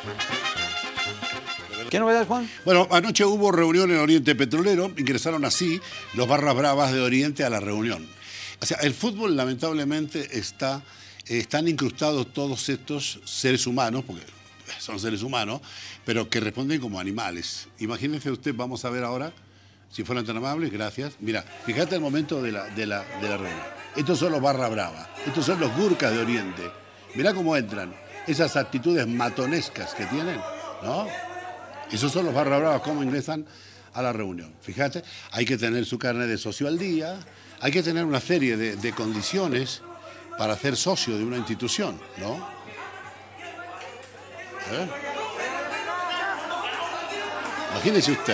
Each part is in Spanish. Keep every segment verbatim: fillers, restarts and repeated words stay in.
¿Qué novedades, Juan? Bueno, anoche hubo reunión en Oriente Petrolero, ingresaron así los barras bravas de Oriente a la reunión. O sea, el fútbol lamentablemente está, eh, están incrustados todos estos seres humanos, porque son seres humanos, pero que responden como animales. Imagínense usted, vamos a ver ahora, si fueran tan amables, gracias. Mira, fíjate el momento de la, de la, de la reunión. Estos son los barras bravas, estos son los gurkas de Oriente. Mirá cómo entran, esas actitudes matonescas que tienen, ¿no? Esos son los barra bravas, cómo ingresan a la reunión. Fíjate, hay que tener su carnet de socio al día, hay que tener una serie de, de condiciones para ser socio de una institución, ¿no? ¿Eh? Imagínese usted.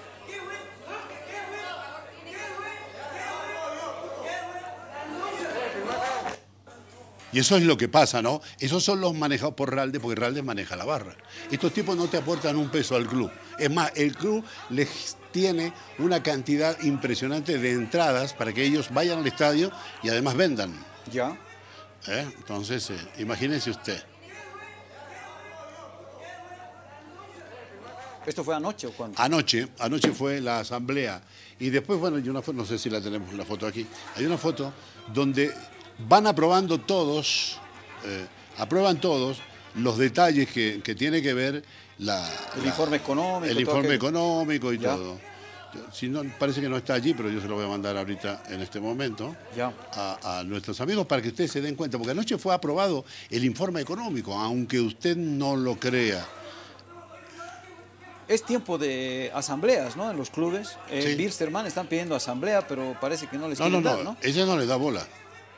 Y eso es lo que pasa, ¿no? Esos son los manejados por Ralde, porque Ralde maneja la barra. Estos tipos no te aportan un peso al club. Es más, el club les tiene una cantidad impresionante de entradas para que ellos vayan al estadio y además vendan. Ya. ¿Eh? Entonces, eh, imagínense usted. ¿Esto fue anoche o cuándo? Anoche, anoche fue la asamblea. Y después, bueno, hay una foto, no sé si la tenemos la foto aquí. Hay una foto donde van aprobando todos, eh, aprueban todos los detalles que, que tiene que ver la, el la, informe económico. El informe que... económico y ¿Ya? todo. Si no, parece que no está allí, pero yo se lo voy a mandar ahorita en este momento ya. a, a nuestros amigos para que ustedes se den cuenta, porque anoche fue aprobado el informe económico, aunque usted no lo crea. Es tiempo de asambleas, ¿no? En los clubes. Eh, Sí. Bilsterman están pidiendo asamblea, pero parece que no les No, no, quieren no, dar, ¿no? ella no le da bola.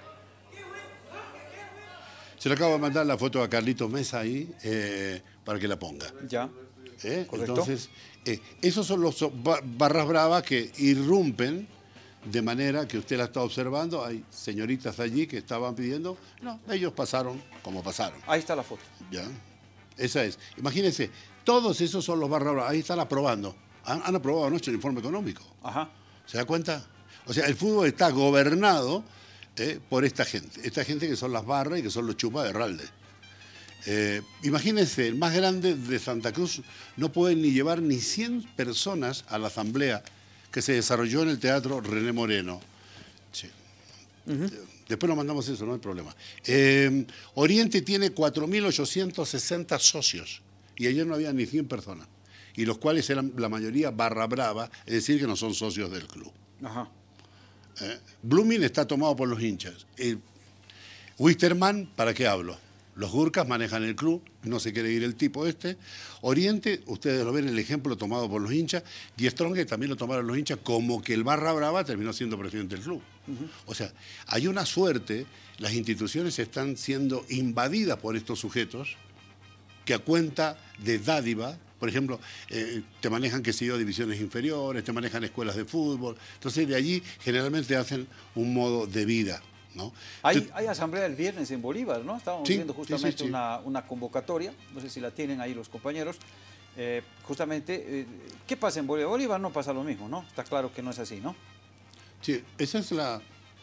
Se le acabo de mandar la foto a Carlitos Mesa ahí eh, para que la ponga. Ya. ¿Eh? Correcto. Entonces, eh, esos son los ba- barras bravas que irrumpen de manera que usted la está observando. Hay señoritas allí que estaban pidiendo. No, ellos pasaron como pasaron. Ahí está la foto. ¿Ya? Esa es. Imagínense, todos esos son los barras bravas. Ahí están aprobando. Han, han aprobado anoche el informe económico. Ajá. ¿Se da cuenta? O sea, el fútbol está gobernado eh, por esta gente. Esta gente que son las barras y que son los chupas de Ralde. Eh, imagínense, el más grande de Santa Cruz no puede ni llevar ni cien personas a la asamblea que se desarrolló en el Teatro René Moreno. Sí. Uh-huh. Después lo mandamos eso, no hay problema. Eh, Oriente tiene cuatro mil ochocientos sesenta socios y ayer no había ni cien personas, y los cuales eran la mayoría barra brava, es decir, que no son socios del club. Ajá. Eh, Blooming está tomado por los hinchas. Eh, Wisterman, ¿para qué hablo? Los gurkas manejan el club, no se quiere ir el tipo este. Oriente, ustedes lo ven, el ejemplo tomado por los hinchas. Die Strong también lo tomaron los hinchas, como que el barra brava terminó siendo presidente del club. Uh-huh. O sea, hay una suerte, las instituciones están siendo invadidas por estos sujetos que a cuenta de dádiva, por ejemplo, eh, te manejan, qué sé yo, divisiones inferiores, te manejan escuelas de fútbol. Entonces, de allí generalmente hacen un modo de vida, ¿no? Hay, Entonces, hay asamblea el viernes en Bolívar, ¿no? Estábamos sí, viendo justamente sí, sí, sí. Una, una convocatoria, no sé si la tienen ahí los compañeros. Eh, justamente, eh, ¿qué pasa en Bolívar? Bolívar no pasa lo mismo, ¿no? Está claro que no es así, ¿no? Sí, esa es la,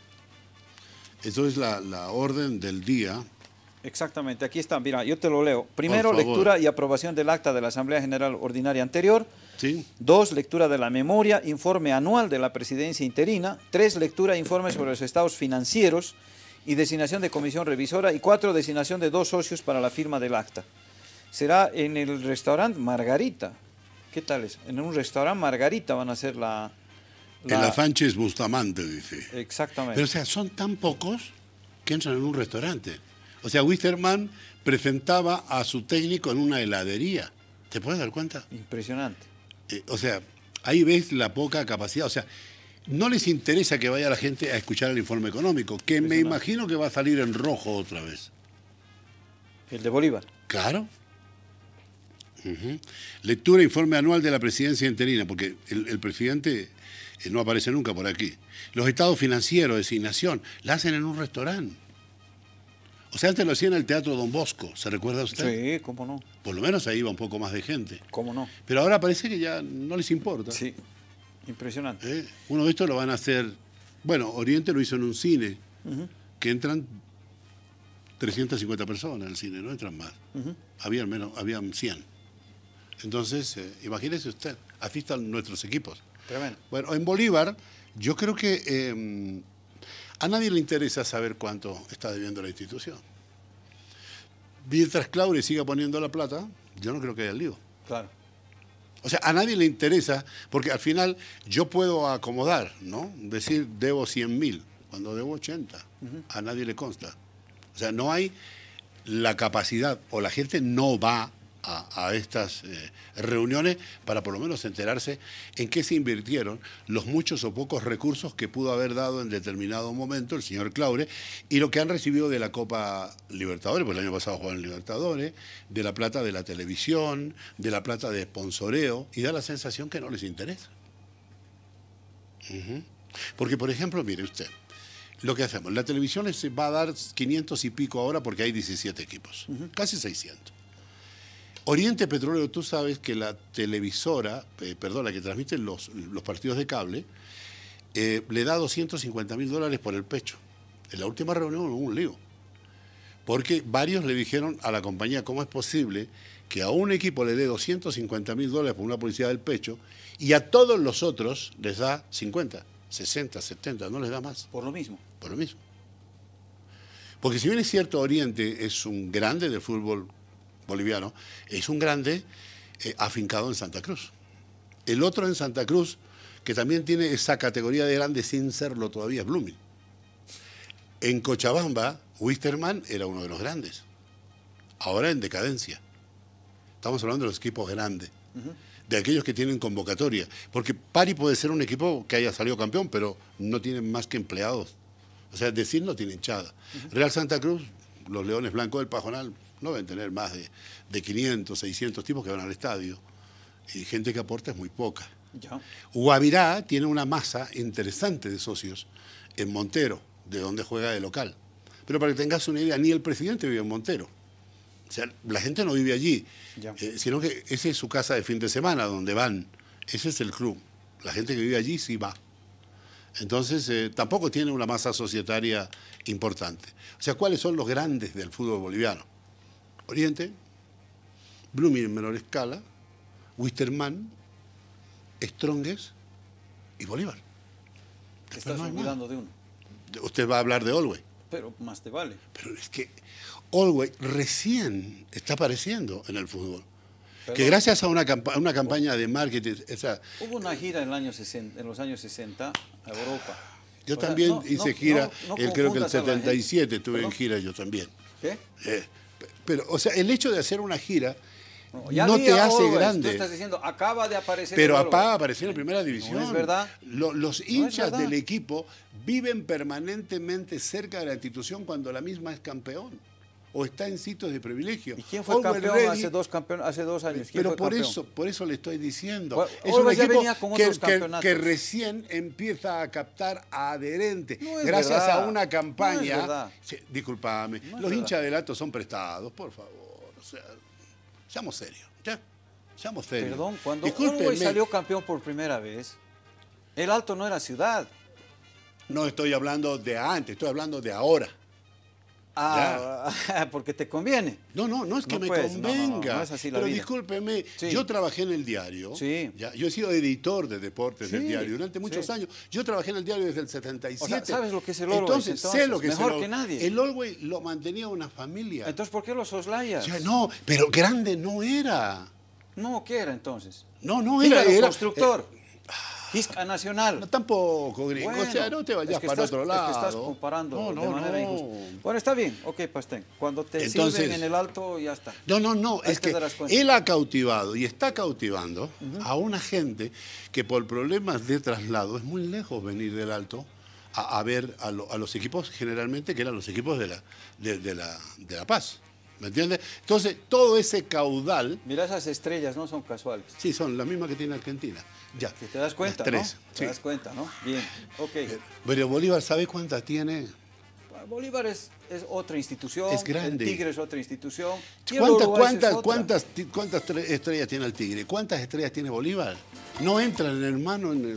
eso es la, la orden del día. Exactamente, aquí está, mira, yo te lo leo. Primero, Por favor. lectura y aprobación del acta de la Asamblea General Ordinaria anterior. Sí. Dos, lectura de la memoria, informe anual de la presidencia interina. Tres, lectura e informe sobre los estados financieros y designación de comisión revisora. Y cuatro, designación de dos socios para la firma del acta. Será en el restaurante Margarita. ¿Qué tal es? En un restaurante Margarita van a hacer la... la... En la Sánchez Bustamante, dice. Exactamente. Pero, o sea, son tan pocos que entran en un restaurante. O sea, Wisterman presentaba a su técnico en una heladería. ¿Te puedes dar cuenta? Impresionante. Eh, o sea, ahí ves la poca capacidad. O sea, no les interesa que vaya la gente a escuchar el informe económico, que me imagino que va a salir en rojo otra vez. El de Bolívar. Claro. Uh-huh. Lectura e informe anual de la presidencia interina, porque el, el presidente eh, no aparece nunca por aquí. Los estados financieros, designación, la hacen en un restaurante. O sea, antes lo hacían en el Teatro Don Bosco, ¿se recuerda usted? Sí, cómo no. Por lo menos ahí iba un poco más de gente. ¿Cómo no? Pero ahora parece que ya no les importa. Sí, impresionante. ¿Eh? Uno de estos lo van a hacer... Bueno, Oriente lo hizo en un cine, uh-huh. que entran trescientas cincuenta personas en el cine, no entran más. Uh-huh. Habían menos, habían cien. Entonces, eh, imagínese usted, así están nuestros equipos. Tremendo. Bueno, en Bolívar, yo creo que eh, a nadie le interesa saber cuánto está debiendo la institución. Mientras Claure siga poniendo la plata, yo no creo que haya lío. Claro. O sea, a nadie le interesa, porque al final yo puedo acomodar, ¿no? Decir, debo cien mil, cuando debo ochenta. Uh-huh. A nadie le consta. O sea, no hay la capacidad, o la gente no va a, a estas eh, reuniones para por lo menos enterarse en qué se invirtieron los muchos o pocos recursos que pudo haber dado en determinado momento el señor Claure y lo que han recibido de la Copa Libertadores, pues el año pasado jugaron en Libertadores, de la plata de la televisión, de la plata de sponsoreo, y da la sensación que no les interesa. Uh-huh. Porque, por ejemplo, mire usted, lo que hacemos, la televisión se va a dar quinientos y pico ahora porque hay diecisiete equipos, uh-huh. casi seiscientos. Oriente Petrolero, tú sabes que la televisora, eh, perdón, la que transmite los, los partidos de cable, eh, le da doscientos cincuenta mil dólares por el pecho. En la última reunión hubo un lío. Porque varios le dijeron a la compañía cómo es posible que a un equipo le dé doscientos cincuenta mil dólares por una publicidad del pecho y a todos los otros les da cincuenta, sesenta, setenta, no les da más. Por lo mismo. Por lo mismo. Porque si bien es cierto, Oriente es un grande del fútbol boliviano, es un grande eh, afincado en Santa Cruz. El otro en Santa Cruz, que también tiene esa categoría de grande sin serlo todavía, es Blooming. En Cochabamba, Wisterman era uno de los grandes. Ahora en decadencia. Estamos hablando de los equipos grandes, uh-huh. de aquellos que tienen convocatoria. Porque Pari puede ser un equipo que haya salido campeón, pero no tienen más que empleados. O sea, es decir, no tiene hinchada. Uh-huh. Real Santa Cruz, los Leones Blancos del Pajonal, no deben tener más de, de quinientos, seiscientos tipos que van al estadio. Y gente que aporta es muy poca. Ya. Guavirá tiene una masa interesante de socios en Montero, de donde juega de local. Pero para que tengas una idea, ni el presidente vive en Montero. O sea, la gente no vive allí, eh, sino que esa es su casa de fin de semana, donde van. Ese es el club. La gente que vive allí sí va. Entonces, eh, tampoco tiene una masa societaria importante. O sea, ¿cuáles son los grandes del fútbol boliviano? Oriente, Blooming en menor escala, Wisterman, Strongest y Bolívar. Te estás no olvidando de uno. Usted va a hablar de Always. Pero más te vale. Pero es que Always recién está apareciendo en el fútbol. Perdón. Que gracias a una, campa una campaña de marketing... O sea, hubo una gira en, el año sesenta, en los años sesenta a Europa. Yo o también sea, no, hice no, gira, no, no el, creo que el setenta y siete estuve ¿Perdón? en gira yo también. ¿Qué? Eh, pero, o sea, el hecho de hacer una gira no, ya no te hace Always. grande. Tú estás diciendo, acaba de aparecer. Pero acaba de aparecer en primera división. No es verdad. Lo, los hinchas no del equipo viven permanentemente cerca de la institución cuando la misma es campeón o está en sitios de privilegio. ¿Y quién fue Always campeón Ready, hace, dos campeón hace dos años? ¿Quién pero fue por campeón? eso, por eso le estoy diciendo. Well, es un equipo venía con que, otros que, que recién empieza a captar adherentes. No es gracias verdad. a una campaña. No sí, disculpame, no los hinchas del Alto son prestados, por favor. O sea, seamos serios. ¿Ya? Seamos serios. Perdón, cuando Always salió campeón por primera vez, el Alto no era ciudad. No estoy hablando de antes, estoy hablando de ahora. Ah, ya. Porque te conviene. No, no, no es que no me puedes, convenga. No, no, no es así la pero vida. discúlpeme, sí. yo trabajé en el diario. Sí. Ya, yo he sido editor de deportes sí. del diario durante muchos sí. años. Yo trabajé en el diario desde el setenta y siete. O sea, ¿sabes lo que es el Always? Entonces, entonces, sé lo que mejor es el que nadie. El Always lo mantenía una familia. Entonces, ¿por qué lo soslayas? Ya, no, pero grande no era. No, ¿qué era entonces? No, no era. Era, era constructor. Eh, Quisca Nacional. No, tampoco, gringo. Bueno, o sea, no te vayas es que para estás, otro lado. Es que estás comparando no, no, de manera no. injusta. Bueno, está bien. Ok, Pastén. Cuando te Entonces, sirven en el Alto, ya está. No, no, no. Ahí es que cuenta. él ha cautivado y está cautivando uh-huh. a una gente que por problemas de traslado es muy lejos venir del Alto a, a ver a, lo, a los equipos generalmente que eran los equipos de la, de, de la, de la Paz. ¿Me entiendes? Entonces, todo ese caudal... Mira, esas estrellas no son casuales. Sí, son las mismas que tiene Argentina. Ya. Si te das cuenta, tres, ¿no? Sí. Te das cuenta, ¿no? Bien, ok. Pero Bolívar, ¿sabe cuántas tiene? Bolívar es, es otra institución. Es grande. El Tigre es otra institución. ¿Cuántas, cuántas, es cuántas, cuántas estrellas tiene el Tigre? ¿Cuántas estrellas tiene Bolívar? No entran, hermano, en el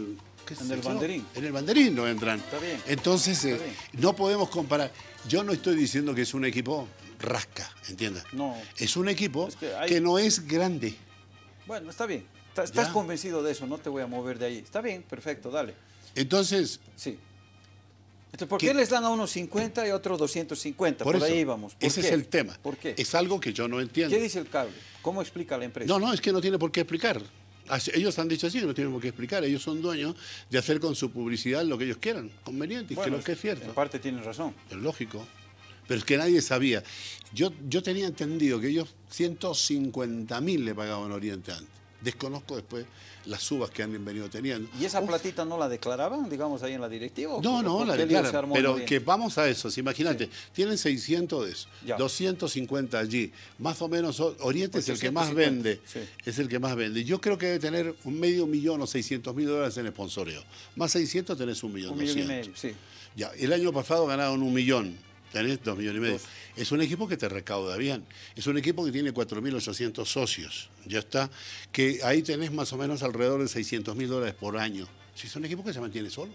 ¿Qué En sé el yo? banderín. En el banderín no entran. Está bien. Entonces, eh, Está bien. no podemos comparar. Yo no estoy diciendo que es un equipo rasca, ¿entiendes? No. Es un equipo Es que hay- que no es grande. Bueno, está bien. Está- Estás Ya. convencido de eso, no te voy a mover de ahí. Está bien, perfecto, dale. Entonces, Sí. Entonces, ¿por ¿Qué? qué les dan a unos cincuenta y a otros doscientos cincuenta? por, Por, eso, ahí vamos. ¿Por ese qué? es el tema. ¿Por qué? Es algo que yo no entiendo. ¿Qué dice el cable? ¿Cómo explica la empresa? No, no, es que no tiene por qué explicar. Así- Ellos han dicho así, que no tienen por qué explicar. Ellos son dueños de hacer con su publicidad lo que ellos quieran, conveniente, y Bueno, que lo que es cierto. En parte tienen razón. Es lógico. Pero es que nadie sabía. Yo, yo tenía entendido que ellos ciento cincuenta mil le pagaban a Oriente antes. Desconozco después las subas que han venido teniendo. ¿Y esa Uf. platita no la declaraban, digamos, ahí en la directiva? ¿O No, por- no, por la qué lío se declaran. armó en Pero Oriente? que vamos a eso. Imagínate, tienen seiscientos de eso, Ya. doscientos cincuenta allí. Más o menos, o- Oriente es el que más ochocientos vende. cincuenta, sí. Es el que más vende. Yo creo que debe tener un medio millón o seiscientos mil dólares en sponsoreo. Más seiscientos tenés un millón. Un millón y doscientos. medio, sí. Ya, el año pasado ganaron un millón. Tenés dos millones y medio. Dos. Es un equipo que te recauda bien. Es un equipo que tiene cuatro mil ochocientos socios. Ya está. Que ahí tenés más o menos alrededor de seiscientos mil dólares por año. Si es un equipo que se mantiene solo.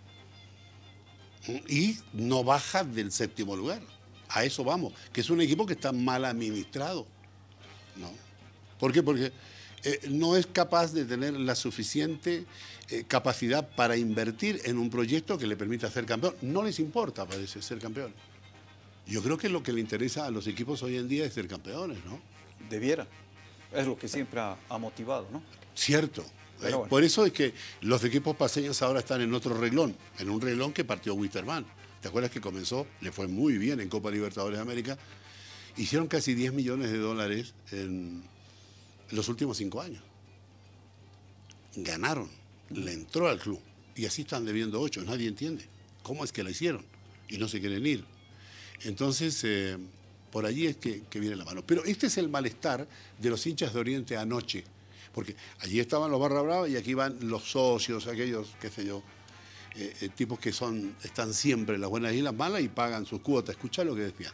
Y no baja del séptimo lugar. A eso vamos. Que es un equipo que está mal administrado. ¿No? ¿Por qué? Porque eh, no es capaz de tener la suficiente eh, capacidad para invertir en un proyecto que le permita ser campeón. No les importa, parece, ser campeón. Yo creo que lo que le interesa a los equipos hoy en día es ser campeones, ¿no? Debiera. Es lo que siempre ha, ha motivado, ¿no? Cierto. Pero Eh, bueno. Por eso es que los equipos paseños ahora están en otro reglón, en un reglón que partió Wisterman. ¿Te acuerdas que comenzó? Le fue muy bien en Copa Libertadores de América. Hicieron casi diez millones de dólares en los últimos cinco años. Ganaron, le entró al club. Y así están debiendo ocho. Nadie entiende cómo es que la hicieron y no se quieren ir. Entonces, eh, por allí es que, que viene la mano. Pero este es el malestar de los hinchas de Oriente anoche. Porque allí estaban los barra brava y aquí van los socios, aquellos, qué sé yo, eh, eh, tipos que son, están siempre en las buenas y en las malas y pagan sus cuotas. Escuchá lo que decían.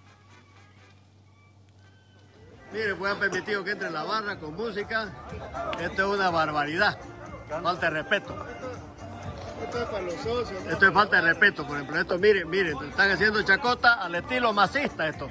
Mire, pues han permitido que entre la barra con música. Esto es una barbaridad. Falta de respeto. Esto es para los socios. Esto es falta de respeto, por ejemplo. Esto, miren, miren, están haciendo chacota al estilo masista esto.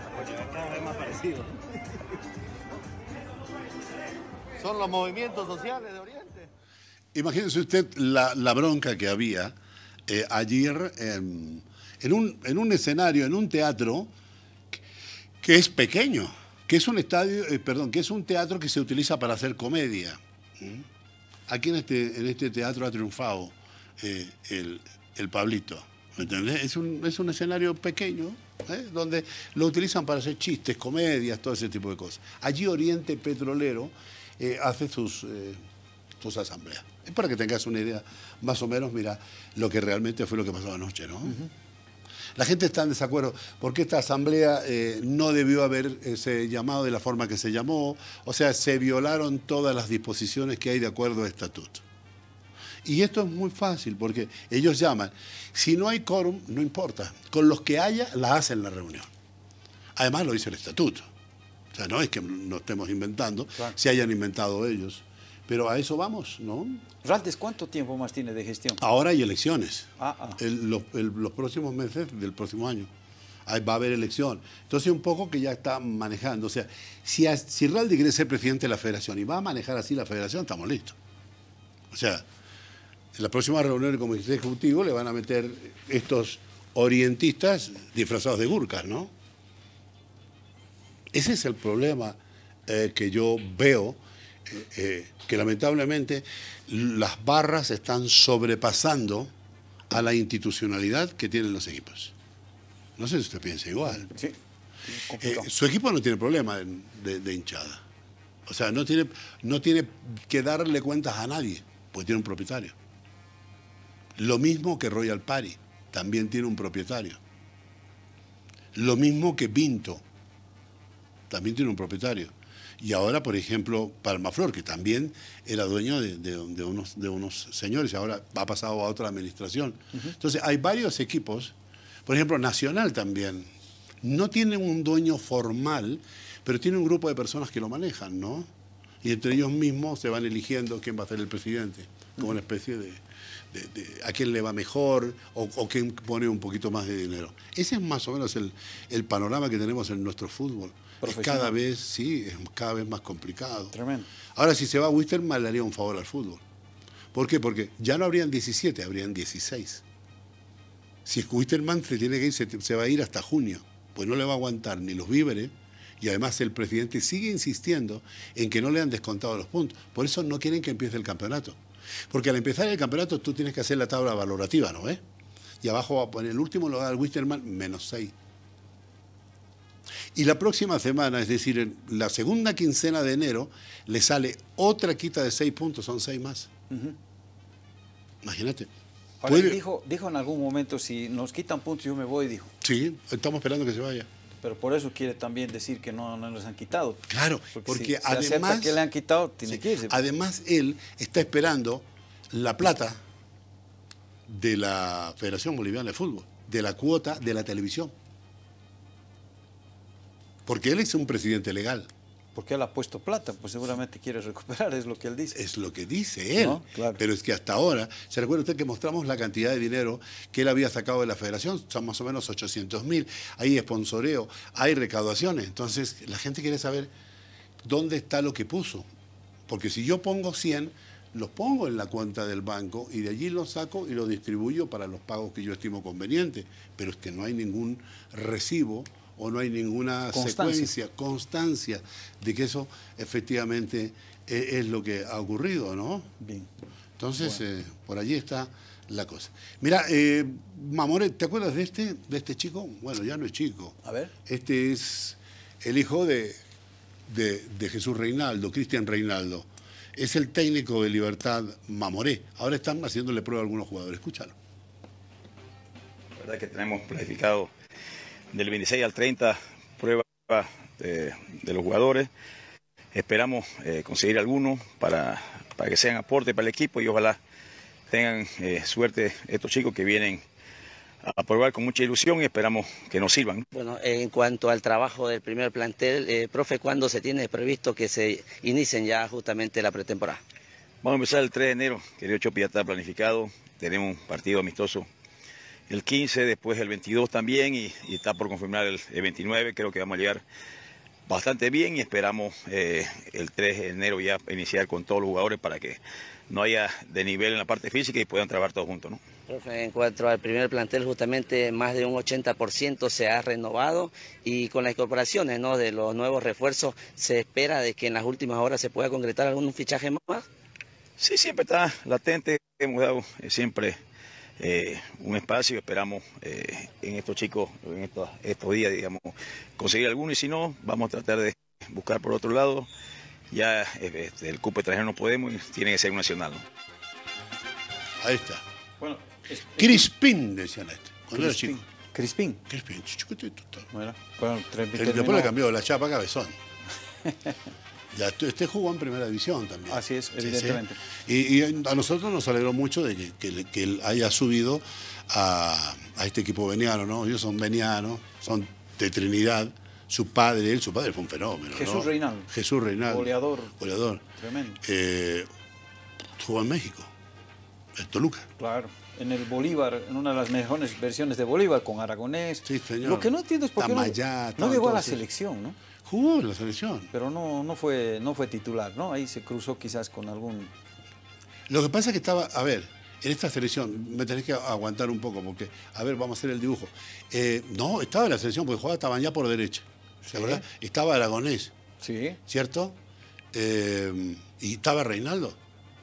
Son los movimientos sociales de Oriente. Imagínese usted la, la bronca que había eh, ayer en, en, un, en un escenario, en un teatro que, que es pequeño, que es un estadio, eh, perdón, que es un teatro que se utiliza para hacer comedia. ¿Mm? Aquí en este, en este teatro ha triunfado eh, el, el Pablito, ¿me entendés? Es un, es un escenario pequeño, ¿eh? Donde lo utilizan para hacer chistes, comedias, todo ese tipo de cosas. Allí Oriente Petrolero eh, hace sus, eh, sus asambleas. Es para que tengas una idea, más o menos, mira, lo que realmente fue lo que pasó anoche, ¿no? Uh-huh. La gente está en desacuerdo porque esta asamblea eh, no debió haberse llamado de la forma que se llamó, o sea, se violaron todas las disposiciones que hay de acuerdo al estatuto. Y esto es muy fácil porque ellos llaman, si no hay quórum, no importa, con los que haya, la hacen la reunión. Además lo dice el estatuto, o sea, no es que no estemos inventando, claro, se hayan inventado ellos. Pero a eso vamos, ¿no? Raldes, ¿cuánto tiempo más tiene de gestión? Ahora hay elecciones. Ah, ah. El, los, el, los próximos meses del próximo año. Ahí va a haber elección. Entonces, un poco que ya está manejando. O sea, si, a, si Raldi quiere ser presidente de la federación y va a manejar así la federación, estamos listos. O sea, en la próxima reunión del comité ejecutivo le van a meter estos orientistas disfrazados de gurkas, ¿no? Ese es el problema eh, que yo veo. Eh, eh, que lamentablemente las barras están sobrepasando a la institucionalidad que tienen los equipos. No sé si usted piensa igual. Sí. Eh, su equipo no tiene problema de, de, de hinchada. O sea, no tiene, no tiene que darle cuentas a nadie, porque tiene un propietario. Lo mismo que Royal Party, también tiene un propietario. Lo mismo que Pinto, también tiene un propietario. Y ahora, por ejemplo, Palmaflor, que también era dueño de, de, de, unos, de unos señores, y ahora ha pasado a otra administración. Uh-huh. Entonces, hay varios equipos, por ejemplo, Nacional también, no tiene un dueño formal, pero tiene un grupo de personas que lo manejan, ¿no? Y entre ellos mismos se van eligiendo quién va a ser el presidente, como una especie de, de, de a quién le va mejor o, o quién pone un poquito más de dinero. Ese es más o menos el, el panorama que tenemos en nuestro fútbol. Es cada vez, sí, es cada vez más complicado. Tremendo. Ahora, si se va Wilstermann, le haría un favor al fútbol. ¿Por qué? Porque ya no habrían diecisiete, habrían dieciséis. Si Wilstermann se tiene que ir, se, se va a ir hasta junio, pues no le va a aguantar ni los víveres, y además el presidente sigue insistiendo en que no le han descontado los puntos. Por eso no quieren que empiece el campeonato. Porque al empezar el campeonato tú tienes que hacer la tabla valorativa, ¿no ves? Y abajo va a poner el último lugar al Wilstermann, menos seis. Y la próxima semana, es decir, en la segunda quincena de enero, le sale otra quita de seis puntos, son seis más. Uh-huh. Imagínate. Ahora, ¿Puede... dijo, dijo en algún momento, si nos quitan puntos yo me voy, dijo. Sí, estamos esperando que se vaya. Pero por eso quiere también decir que no, no les han quitado. Claro, porque, porque si además... Se acepta que le han quitado, tiene sí, que irse. Además, él está esperando la plata de la Federación Boliviana de Fútbol, de la cuota de la televisión. Porque él es un presidente legal. Porque él ha puesto plata, pues seguramente quiere recuperar, es lo que él dice. Es lo que dice él. ¿No? Claro. Pero es que hasta ahora, ¿se recuerda usted que mostramos la cantidad de dinero que él había sacado de la federación? Son más o menos ochocientos mil. Hay sponsoreo, hay recaudaciones. Entonces, la gente quiere saber dónde está lo que puso. Porque si yo pongo cien, los pongo en la cuenta del banco y de allí los saco y los distribuyo para los pagos que yo estimo convenientes. Pero es que no hay ningún recibo o no hay ninguna constancia. secuencia, constancia de que eso efectivamente es, es lo que ha ocurrido, ¿no? Bien. Entonces, Bueno. eh, por allí está la cosa. Mira, eh, Mamoré, ¿te acuerdas de este, de este chico? Bueno, ya no es chico. A ver. Este es el hijo de, de, de Jesús Reinaldo, Cristian Reinaldo. Es el técnico de Libertad Mamoré. Ahora están haciéndole prueba a algunos jugadores. Escúchalo. La verdad que tenemos planificado del veintiséis al treinta pruebas de, de los jugadores. Esperamos eh, conseguir algunos para, para que sean aporte para el equipo y ojalá tengan eh, suerte estos chicos que vienen a probar con mucha ilusión y esperamos que nos sirvan. Bueno, en cuanto al trabajo del primer plantel, eh, profe, ¿cuándo se tiene previsto que se inicien ya justamente la pretemporada? Vamos a empezar el tres de enero, querido Chopi, ya está planificado. Tenemos un partido amistoso el quince, después el veintidós también y, y está por confirmar el, el veintinueve. Creo que vamos a llegar bastante bien y esperamos eh, el tres de enero ya iniciar con todos los jugadores para que no haya de nivel en la parte física y puedan trabajar todos juntos, ¿no? Profe, en cuanto al primer plantel, justamente más de un ochenta por ciento se ha renovado y con las incorporaciones, ¿no?, de los nuevos refuerzos, ¿se espera de que en las últimas horas se pueda concretar algún fichaje más? Sí, siempre está latente, hemos dado eh, siempre eh, un espacio, esperamos eh, en estos chicos, en estos, estos días, digamos, conseguir alguno y si no, vamos a tratar de buscar por otro lado. Ya eh, el cupo extranjero no podemos y tiene que ser un nacional, ¿no? Ahí está. Bueno, es, Crispín, decían este. Cuando era Crispín. chico. Crispín. Crispín, chiquitito. Bueno, bueno, El, después le cambió de la chapa a Cabezón. Ya, este jugó en primera división también. Así es, evidentemente. Sí, sí. Y, y a nosotros nos alegró mucho de que, que, que él haya subido a, a este equipo veniano, ¿no? Ellos son venianos, son de Trinidad. Su padre, él, su padre fue un fenómeno. Jesús ¿no? Reinaldo. Jesús Reinaldo. Goleador. Goleador. Tremendo. Eh, jugó en México, en Toluca. Claro. En el Bolívar, en una de las mejores versiones de Bolívar, con Aragonés. Sí, señor. Lo que no entiendo es por qué Tamayá, no, no llegó a la entonces. selección, ¿no? Jugó en la selección. Pero no, no, fue, no fue titular, ¿no? Ahí se cruzó quizás con algún... Lo que pasa es que estaba, a ver, en esta selección, me tenés que aguantar un poco, porque, a ver, vamos a hacer el dibujo. Eh, no, estaba en la selección porque jugaba Tabayá por derecha. Sí. ¿Verdad? Estaba Aragonés, Sí. ¿cierto? Eh, y estaba Reinaldo.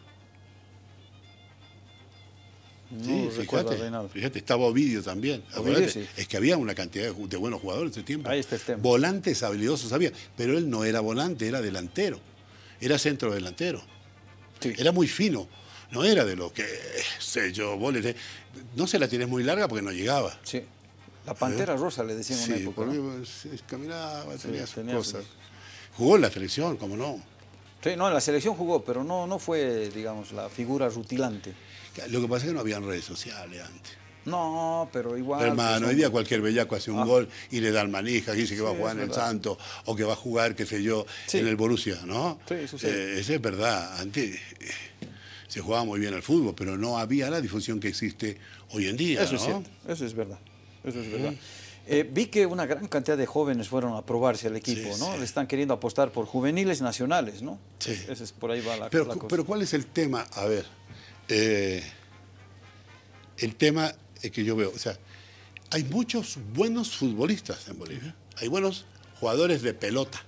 No Sí, recuerdo a fíjate, Reinaldo. fíjate, estaba Ovidio también. Ovidio, sí. Es que había una cantidad de, de buenos jugadores en ese tiempo. Ahí está el tema. Volantes habilidosos había, pero él no era volante, era delantero. Era centro delantero. Sí. Era muy fino. No era de lo que, sé yo, vos le, no se la tienes muy larga porque no llegaba. Sí. La Pantera ¿Eh? Rosa le decían en Sí, una época, porque ¿no? pues, caminaba, Sí, tenía sus tenía cosas. sus- Jugó en la selección, ¿cómo no? Sí, no, en la selección jugó, pero no, no fue, digamos, la figura rutilante. Lo que pasa es que no habían redes sociales antes. No, pero igual... Hermano, pues, hoy día cualquier bellaco hace un ah. gol y le dan manija, dice que Sí, va a jugar es en el verdad. Santo o que va a jugar, qué sé yo, Sí. en el Borussia, ¿no? Sí, sucede. Eh, eso es verdad. Antes eh, se jugaba muy bien al fútbol, pero no había la difusión que existe hoy en día, Eso ¿no? es cierto, eso es verdad. Eso es verdad. Eh, vi que una gran cantidad de jóvenes fueron a probarse al equipo, Sí, ¿no? sí. Le están queriendo apostar por juveniles nacionales, ¿no? Sí. Es- ese es por ahí va la, Pero, la cosa. pero ¿cuál es el tema? A ver, eh, el tema es que yo veo, o sea, hay muchos buenos futbolistas en Bolivia, hay buenos jugadores de pelota.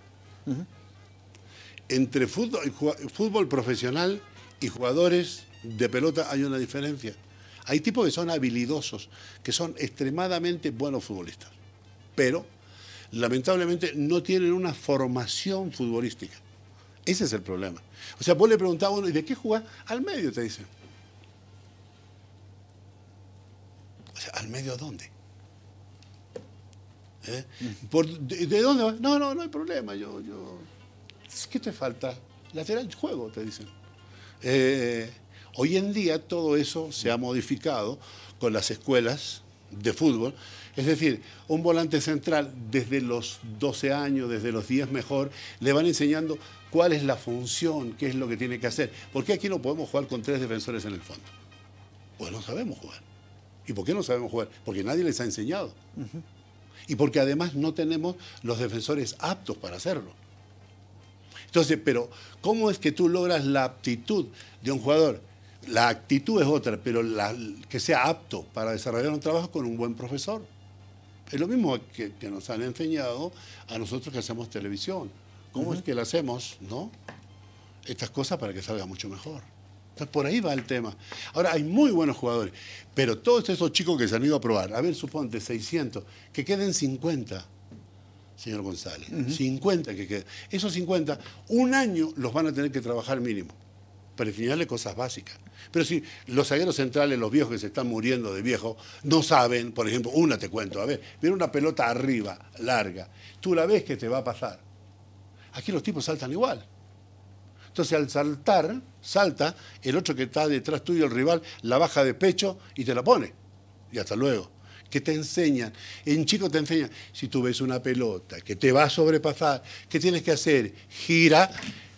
Entre fútbol, ju- fútbol profesional y jugadores de pelota hay una diferencia. Hay tipos que son habilidosos, que son extremadamente buenos futbolistas, pero lamentablemente no tienen una formación futbolística. Ese es el problema. O sea, vos le preguntás a uno, ¿y de qué jugás? Al medio, te dicen. O sea, ¿al medio dónde? ¿Eh? Por- de, de dónde vas? No, no, no hay problema. Yo, yo... ¿Qué te falta? Lateral juego, te dicen. Eh, hoy en día todo eso se ha modificado con las escuelas de fútbol. Es decir, un volante central desde los doce años, desde los diez mejor, le van enseñando cuál es la función, qué es lo que tiene que hacer. ¿Por qué aquí no podemos jugar con tres defensores en el fondo? Pues no sabemos jugar. ¿Y por qué no sabemos jugar? Porque nadie les ha enseñado. Y porque además no tenemos los defensores aptos para hacerlo. Entonces, pero ¿cómo es que tú logras la aptitud de un jugador? La actitud es otra, pero la, que sea apto para desarrollar un trabajo con un buen profesor. Es lo mismo que, que nos han enseñado a nosotros que hacemos televisión. ¿Cómo es que le hacemos, no? Estas cosas para que salga mucho mejor. Entonces, por ahí va el tema. Ahora, hay muy buenos jugadores, pero todos esos chicos que se han ido a probar, a ver, suponte seiscientos, que queden cincuenta, señor González, cincuenta que queden. Esos cincuenta, un año los van a tener que trabajar mínimo, para enseñarle cosas básicas. Pero si los zagueros centrales, los viejos que se están muriendo de viejos, no saben, por ejemplo, una te cuento, a ver, viene una pelota arriba, larga, tú la ves que te va a pasar. Aquí los tipos saltan igual. Entonces al saltar, salta, el otro que está detrás tuyo, el rival, la baja de pecho y te la pone. Y hasta luego. Que te enseñan, en chico te enseñan, si tú ves una pelota que te va a sobrepasar, ¿qué tienes que hacer? Gira,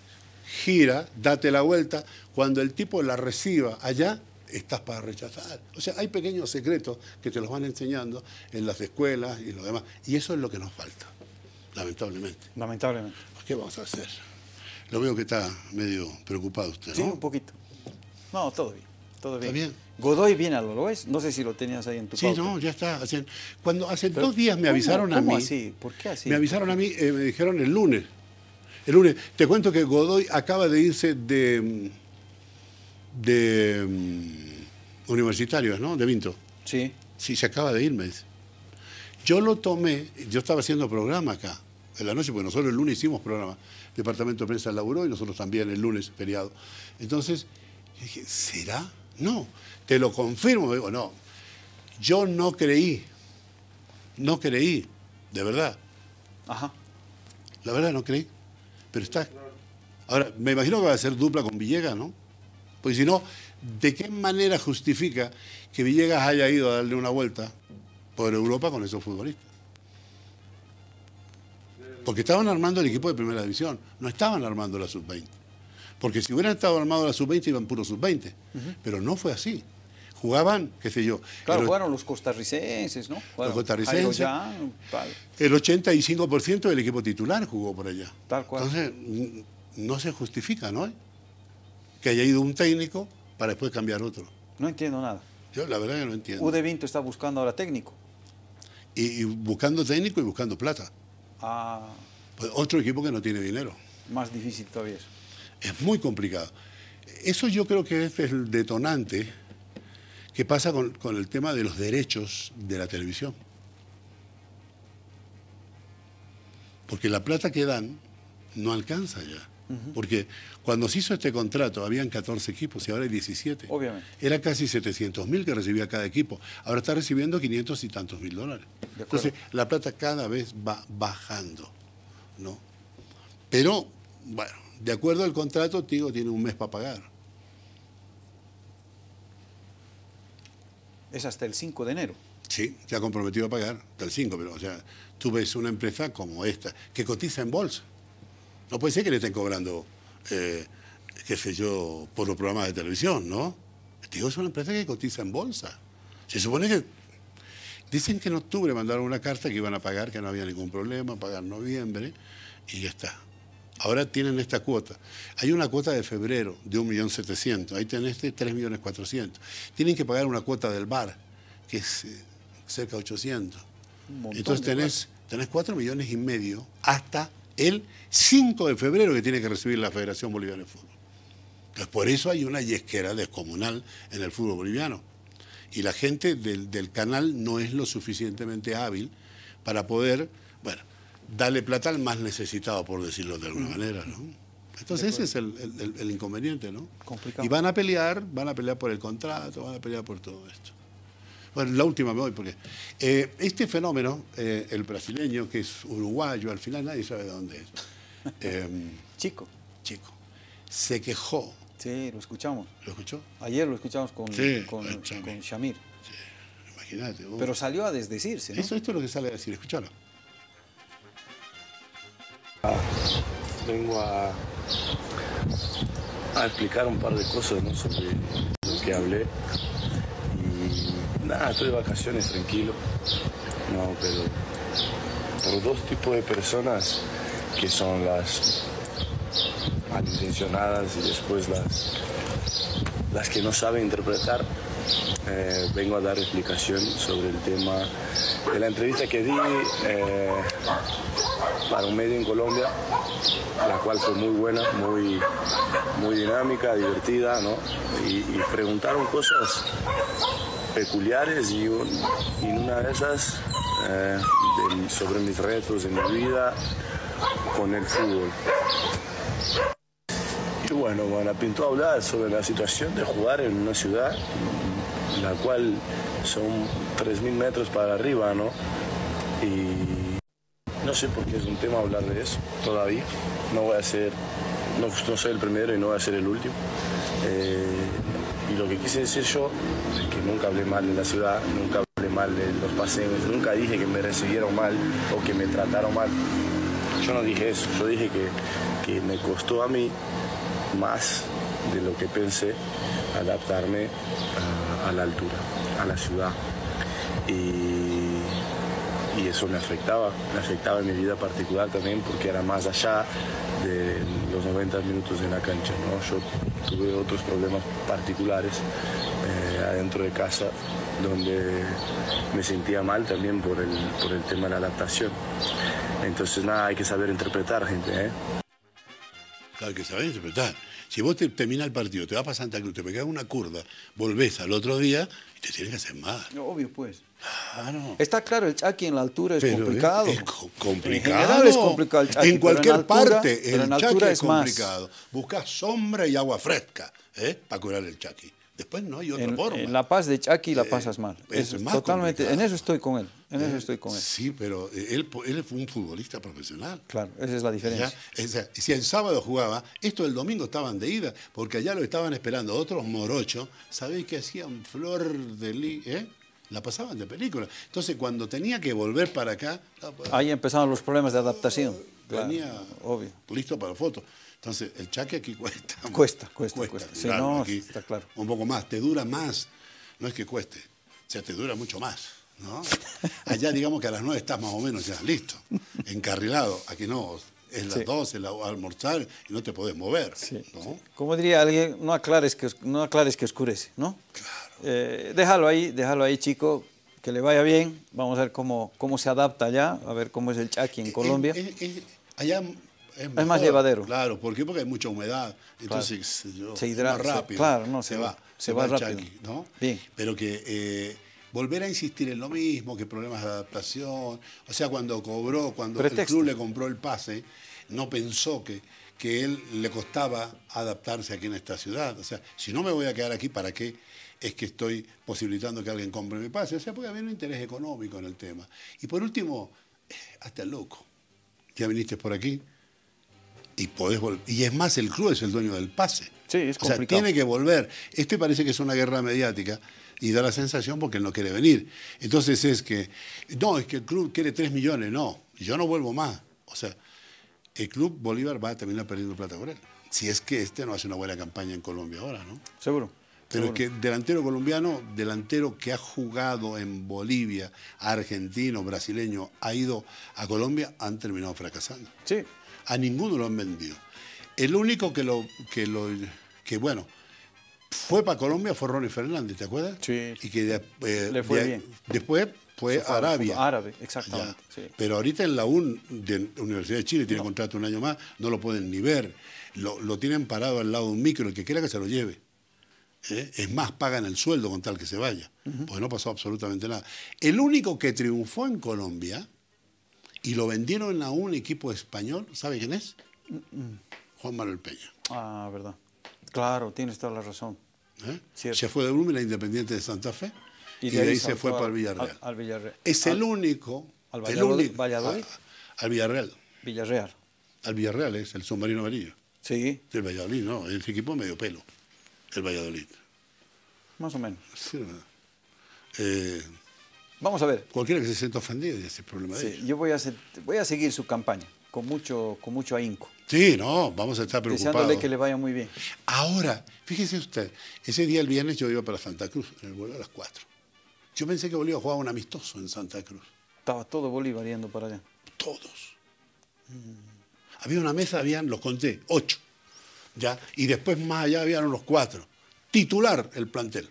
gira, date la vuelta, cuando el tipo la reciba allá, estás para rechazar. O sea, hay pequeños secretos que te los van enseñando en las escuelas y lo demás. Y eso es lo que nos falta, lamentablemente. Lamentablemente. ¿Qué vamos a hacer? Lo veo que está medio preocupado usted, ¿no? Sí, un poquito. No, todo bien. Todo bien. ¿Está bien? Godoy viene a lo es. No sé si lo tenías ahí en tu Sí, pauta. no, ya está. Hace- Cuando hace Pero, dos días me ¿cómo- avisaron a cómo mí. así? ¿Por qué así? Me avisaron a mí, eh, me dijeron el lunes. El lunes. Te cuento que Godoy acaba de irse de. de. mm, universitarios, ¿no? De Vinto. Sí. Sí, se acaba de ir, me dice. Yo lo tomé, yo estaba haciendo programa acá, en la noche, porque nosotros el lunes hicimos programa. El departamento de prensa laburó y nosotros también el lunes, feriado. Entonces, dije, ¿será? No, te lo confirmo. Me digo, no, yo no creí, no creí, de verdad. Ajá. La verdad no creí, pero está. Ahora, me imagino que va a ser dupla con Villegas, ¿no? Porque si no, ¿de qué manera justifica que Villegas haya ido a darle una vuelta por Europa con esos futbolistas? Porque estaban armando el equipo de primera división, no estaban armando la sub veinte. Porque si hubieran estado armados la sub veinte, iban puro sub veinte. Pero no fue así. Jugaban, qué sé yo. Claro, el, jugaron los costarricenses, ¿no? Jugaron costarricenses. Jairo Jan, tal. el ochenta y cinco por ciento del equipo titular jugó por allá. Tal cual. Entonces, n- no se justifica, ¿no? Que haya ido un técnico para después cambiar otro. No entiendo nada. Yo la verdad que no entiendo. U de Vinto está buscando ahora técnico. Y, y buscando técnico y buscando plata. Ah, Pues otro equipo que no tiene dinero. más difícil todavía eso. Es muy complicado. Eso yo creo que este es el detonante que pasa con, con el tema de los derechos de la televisión. Porque la plata que dan no alcanza ya. Porque cuando se hizo este contrato habían catorce equipos y ahora hay diecisiete. Obviamente. Era casi setecientos mil que recibía cada equipo. Ahora está recibiendo quinientos y tantos mil dólares. De acuerdo. Entonces, la plata cada vez va bajando, ¿no? Pero, bueno, de acuerdo al contrato, Tigo tiene un mes para pagar. Es hasta el cinco de enero. Sí, se ha comprometido a pagar hasta el cinco, pero o sea, tú ves una empresa como esta, que cotiza en bolsa. No puede ser que le estén cobrando, eh, qué sé yo, por los programas de televisión, ¿no? Digo, es una empresa que cotiza en bolsa. Se supone que... Dicen que en octubre mandaron una carta que iban a pagar, que no había ningún problema, pagar noviembre, y ya está. Ahora tienen esta cuota. Hay una cuota de febrero de un millón setecientos mil. Ahí tenés de tres millones cuatrocientos mil. Tienen que pagar una cuota del bar, que es eh, cerca de ochocientos. Entonces tenés, tenés cuatro millones y medio hasta el cinco de febrero que tiene que recibir la Federación Boliviana de Fútbol. Entonces por eso hay una yesquera descomunal en el fútbol boliviano. Y la gente del, del canal no es lo suficientemente hábil para poder, bueno, darle plata al más necesitado, por decirlo de alguna manera, ¿no? Entonces ese es el, el, el inconveniente, ¿no? Complicado. Y van a pelear, van a pelear por el contrato, van a pelear por todo esto. Bueno, la última me voy porque eh, este fenómeno, eh, el brasileño, que es uruguayo, al final nadie sabe de dónde es. Eh, Chico. Chico. Se quejó. Sí, lo escuchamos. ¿Lo escuchó? Ayer lo escuchamos con, Sí, con, con Shamir. con Shamir. Sí, imagínate. vos. Pero salió a desdecirse, ¿no? Eso, esto es lo que sale a decir, escúchalo. Vengo a, a explicar un par de cosas, ¿no?, sobre lo que hablé. Y nada, estoy de vacaciones tranquilo. No, pero por dos tipos de personas que son las malintencionadas y después las, las que no saben interpretar. Eh, vengo a dar explicación sobre el tema de la entrevista que di eh, para un medio en Colombia, la cual fue muy buena, muy, muy dinámica, divertida, ¿no? Y, y preguntaron cosas peculiares y, un, y una de esas eh, de, sobre mis retos de mi vida con el fútbol. Y bueno, bueno, pintó a hablar sobre la situación de jugar en una ciudad la cual son tres mil metros para arriba, ¿no? Y no sé por qué es un tema hablar de eso todavía. No voy a ser, no, no soy el primero y no voy a ser el último. Eh, y lo que quise decir yo es que nunca hablé mal de la ciudad, nunca hablé mal de los paseos, nunca dije que me recibieron mal o que me trataron mal. Yo no dije eso, yo dije que, que me costó a mí más de lo que pensé adaptarme a, a la altura, a la ciudad. Y, y eso me afectaba, me afectaba en mi vida particular también porque era más allá de los noventa minutos en la cancha, ¿no? Yo tuve otros problemas particulares eh, adentro de casa donde me sentía mal también por el, por el tema de la adaptación. Entonces nada, hay que saber interpretar, gente, ¿eh? Claro, que saber interpretar. Si vos te, terminás el partido, te vas para Santa Cruz, te pegás una curva, volvés al otro día y te tienes que hacer más. Obvio, pues. Claro. Está claro, el Chaki en la altura es Pero complicado. Es, es co- complicado. En general es complicado el Chaki, En cualquier pero en altura- parte, pero el en Chaki altura es es más. complicado. Buscás sombra y agua fresca, ¿eh?, para curar el Chaki. Después no hay otra En, forma. en La Paz de Chaki la Eh, pasas mal. es Eso es más totalmente, complicado. en eso estoy con él. En eso Eh, estoy con él. Sí, pero él, él fue un futbolista profesional. Claro, esa es la diferencia. ¿Ya? O sea, si el sábado jugaba, esto el domingo estaban de ida, porque allá lo estaban esperando otros morochos. ¿Sabéis qué hacían? Flor de li, ¿eh? La pasaban de película. Entonces, cuando tenía que volver para acá, Ahí empezaron los problemas de adaptación. venía Claro, obvio. listo para fotos. Entonces, el Chaki aquí cuesta. Cuesta, cuesta, cuesta. Sí, claro, no, aquí está claro. un poco más, te dura más. No es que cueste, o sea, te dura mucho más, ¿no? Allá digamos que a las nueve estás más o menos ya listo, encarrilado. Aquí no, es las Sí. doce, la, almorzar y no te podés mover, Sí, ¿no? sí. Como diría alguien, no aclares que, os- no aclares que oscurece, ¿no? Eh, déjalo ahí, déjalo ahí, chico, que le vaya bien. Vamos a ver cómo, cómo se adapta allá, a ver cómo es el Chaki en Colombia. Es- es- es- allá es, más mejor, llevadero. Claro, ¿por qué? Porque hay mucha humedad, entonces yo, Se hidrata, más se- rápido. claro, no, se va, se va el rápido. Chaki, ¿no? Bien. Pero que eh, volver a insistir en lo mismo, que problemas de adaptación, o sea, cuando cobró, cuando Pretexto. el club le compró el pase, no pensó que, que él le costaba adaptarse aquí en esta ciudad. O sea, si no me voy a quedar aquí, ¿para qué es que estoy posibilitando que alguien compre mi pase? O sea, porque había un interés económico en el tema. Y por último, eh, hasta el loco. Ya viniste por aquí Y podés volver. Y es más, el club es el dueño del pase. Sí, es complicado. O sea, tiene que volver. Este parece que es una guerra mediática y da la sensación porque él no quiere venir. Entonces es que, no, es que el club quiere tres millones. No, yo no vuelvo más. O sea, el club Bolívar va a terminar perdiendo plata por él. Si es que este no hace una buena campaña en Colombia ahora, ¿no? Seguro. Pero seguro. es que delantero colombiano, delantero que ha jugado en Bolivia, argentino, brasileño, ha ido a Colombia, han terminado fracasando. Sí. A ninguno lo han vendido. El único que lo, que lo, que bueno, fue para Colombia fue Ronnie Fernández, ¿te acuerdas? Sí. Y que de, eh, le fue de, bien. Después fue a Arabia. Árabe, exactamente. Sí. Pero ahorita en la U N de Universidad de Chile tiene no. contrato un año más, no lo pueden ni ver. Lo, lo tienen parado al lado de un micro, el que quiera que se lo lleve. ¿Eh? Es más, pagan el sueldo con tal que se vaya, uh-huh. porque no pasó absolutamente nada. El único que triunfó en Colombia y lo vendieron a un equipo español, ¿sabe quién es? Uh-uh. Juan Manuel Peña. Ah, verdad. Claro, tienes toda la razón. ¿Eh? Se fue de Blooming a Independiente de Santa Fe y, y de ahí, ahí se fue para el Villarreal. Al, al Villarreal. Es al, el único... ¿Al el único, Valladolid? A, al Villarreal. Villarreal. Al Villarreal es el submarino amarillo. Sí. El Valladolid, no, el equipo medio pelo. El Valladolid. Más o menos. Sí, eh, Vamos a ver. Cualquiera que se sienta ofendido y ese es el problema sí, de ellos. Yo voy a, hacer, voy a seguir su campaña con mucho, con mucho ahínco. Sí, no, vamos a estar preocupados. Deseándole que le vaya muy bien. Ahora, fíjese usted, ese día el viernes yo iba para Santa Cruz, en el vuelo a las cuatro. Yo pensé que Bolívar jugaba un amistoso en Santa Cruz. Estaba todo Bolívar yendo para allá. Todos. Mm. Había una mesa, habían, los conté, ocho. ¿Ya? Y después más allá habían unos cuatro. Titular el plantel.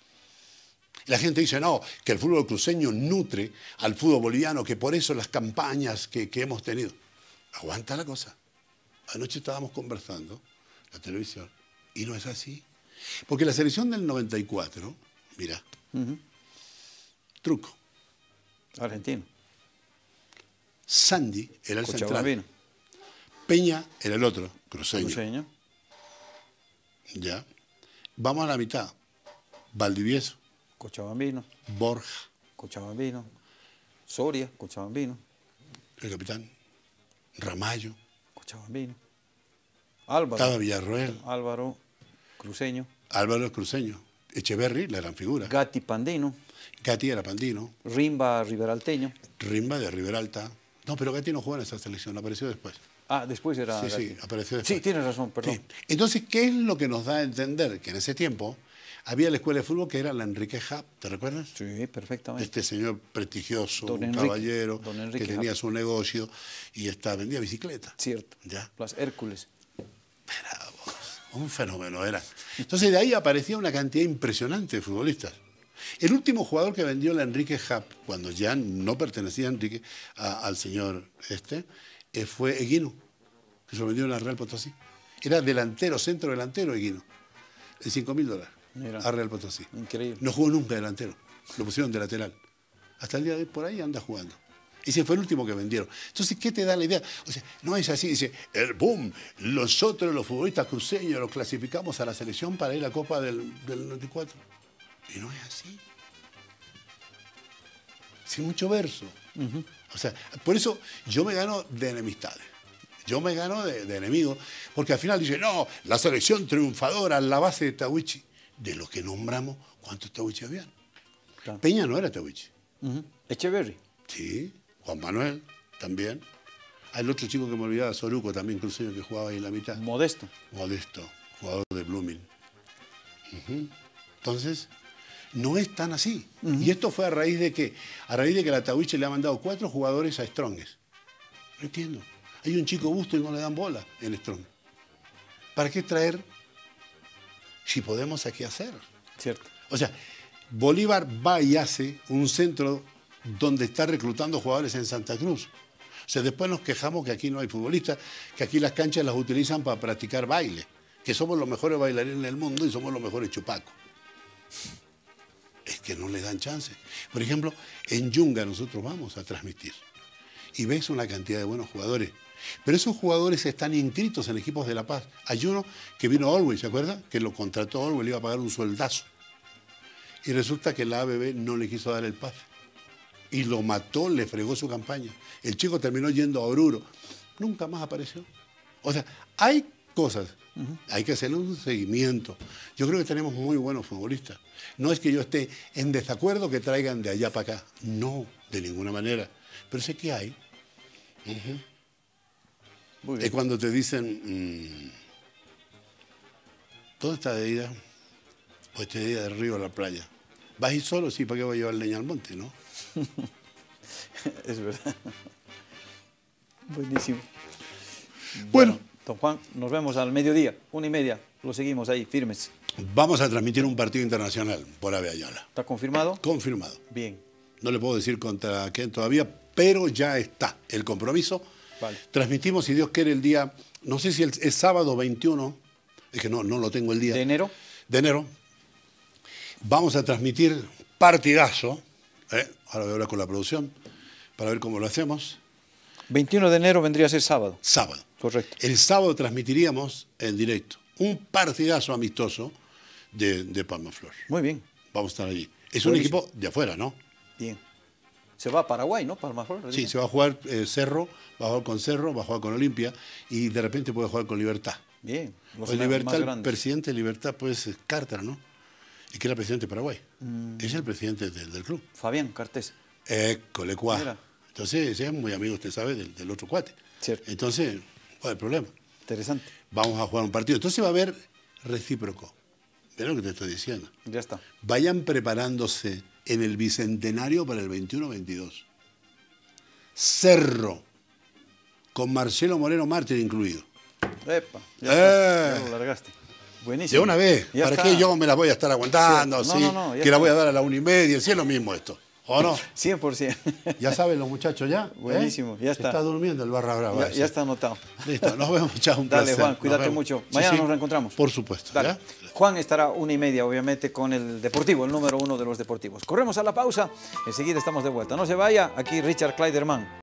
La gente dice, no, que el fútbol cruceño nutre al fútbol boliviano, que por eso las campañas que, que hemos tenido. Aguanta la cosa. Anoche estábamos conversando, la televisión, y no es así. Porque la selección del noventa y cuatro, mira, uh-huh. truco. Argentino. Sandy era el central. Peña era el otro, cruceño. Cruceño. Ya. Vamos a la mitad. Valdivieso. Cochabambino. Borja. Cochabambino. Soria, Cochabambino. El capitán. Ramallo. Cochabambino. Álvaro. Estaba Villarroel. Álvaro, cruceño. Álvaro Cruceño. Echeverry, la gran figura. Gatti Pandino. Gatti era pandino. Rimba Riberalteño. Rimba de Riberalta. No, pero Gatti no jugó en esa selección, apareció después. Ah, después era... Sí, Gatti. sí, apareció después. Sí, tienes razón, perdón. Sí. Entonces, ¿qué es lo que nos da a entender? Que en ese tiempo había la escuela de fútbol que era la Enrique Hub, ¿te recuerdas? Sí, perfectamente. Este señor prestigioso, don un Enrique, caballero, don Enrique que tenía Hub. su negocio y está, vendía bicicleta. Cierto. ¿Ya? Las Hércules. Bravo, un fenómeno era. Entonces, de ahí aparecía una cantidad impresionante de futbolistas. El último jugador que vendió la Enrique Hub, cuando ya no pertenecía a Enrique, a, al señor este, eh, fue Eguino, que se lo vendió en la Real Potosí. Era delantero, centro delantero Eguino, de cinco mil dólares a Real Potosí. Increíble. No jugó nunca delantero, lo pusieron de lateral. Hasta el día de hoy por ahí anda jugando. Ese fue el último que vendieron. Entonces, ¿qué te da la idea? O sea, no es así, dice, el boom, nosotros los futbolistas cruceños los clasificamos a la selección para ir a la Copa del, del noventa y cuatro. Y no es así. Sin mucho verso. Uh-huh. O sea, por eso yo me gano de enemistades. Yo me gano de, de enemigos. Porque al final dice, no, la selección triunfadora, la base de Tahuichi. De los que nombramos, ¿cuántos Tahuichi habían? Claro. Peña no era Tahuichi. Uh-huh. Echeverry. Sí, Juan Manuel también. Hay el otro chico que me olvidaba, Soruco, también cruceño, que jugaba ahí en la mitad. Modesto. Modesto, jugador de Blooming. Uh-huh. Entonces, no es tan así. Uh-huh. Y esto fue a raíz de que, a raíz de que la Tahuichi le ha mandado cuatro jugadores a Strongest. No entiendo. Hay un chico busto y no le dan bola en Strong. ¿Para qué traer si podemos aquí hacer? Cierto. O sea, Bolívar va y hace un centro donde está reclutando jugadores en Santa Cruz. O sea, después nos quejamos que aquí no hay futbolistas, que aquí las canchas las utilizan para practicar baile, que somos los mejores bailarines del mundo y somos los mejores chupacos. Es que no le dan chance. Por ejemplo, en Yunga nosotros vamos a transmitir y ves una cantidad de buenos jugadores. Pero esos jugadores están inscritos en equipos de La Paz. Hay uno que vino a Orwell, ¿se acuerda? Que lo contrató Orwell, le iba a pagar un sueldazo. Y resulta que la A B B no le quiso dar el pase. Y lo mató, le fregó su campaña. El chico terminó yendo a Oruro. Nunca más apareció. O sea, hay cosas, uh-huh. hay que hacerle un seguimiento. Yo creo que tenemos muy buenos futbolistas. No es que yo esté en desacuerdo que traigan de allá para acá. No, de ninguna manera. Pero sé que hay. Uh-huh. Muy bien. Es cuando te dicen, mmm, ¿dónde está de ida? O este día de río a la playa. ¿Vas a ir solo? Sí, ¿para qué voy a llevar leña al monte, no? Es verdad. Buenísimo. Bueno, bueno, don Juan, nos vemos al mediodía, una y media. Lo seguimos ahí, firmes. Vamos a transmitir un partido internacional por Ave Ayala. ¿Está confirmado? Confirmado. Bien. No le puedo decir contra quién todavía, pero ya está el compromiso. Vale. Transmitimos, si Dios quiere, el día, no sé si el, es sábado veintiuno, es que no, no lo tengo el día. ¿De enero? De enero. Vamos a transmitir partidazo. ¿eh? Ahora voy a hablar con la producción para ver cómo lo hacemos. veintiuno de enero vendría a ser sábado. Sábado. Correcto. El sábado transmitiríamos en directo un partidazo amistoso de, de Palmaflor. Muy bien. Vamos a estar allí. Es un Buenísimo. equipo de afuera, ¿no? Bien. Se va a Paraguay, ¿no? Palmaflor. Sí, se va a jugar eh, Cerro, va a jugar con Cerro, va a jugar con Olimpia y de repente puede jugar con Libertad. Bien. Los pues Libertad, el presidente de Libertad, pues Carter, ¿no? Y que era presidente de Paraguay. Mm. Es el presidente del, del club. Fabián Cartés. École, cuá. Entonces, es muy amigo, usted sabe, del, del otro cuate. Cierto. Entonces, no hay problema. Interesante. Vamos a jugar un partido. Entonces va a haber recíproco. ¿Ves lo que te estoy diciendo? Ya está. Vayan preparándose en el Bicentenario para el veintiuno veintidós. Cerro, con Marcelo Moreno Mártir incluido. Epa, ya, eh. está, ya lo largaste. Buenísimo. De una vez. Ya ¿Para está. qué yo me la voy a estar aguantando? Sí. ¿sí? No, no, no, que está. la voy a dar a la una y media. Si es lo mismo esto. ¿O no? cien por ciento. Ya saben los muchachos ya. Buenísimo, ¿eh? ya está. Está durmiendo el Barra Brava. Ya, ya está anotado. Listo, nos vemos, chao, un Dale, placer. Juan, cuídate mucho. Mañana sí, sí. nos reencontramos. Por supuesto. Dale. ¿ya? Juan estará una y media, obviamente, con el Deportivo, el número uno de los deportivos. Corremos a la pausa, enseguida estamos de vuelta. No se vaya, aquí Richard Kleiderman.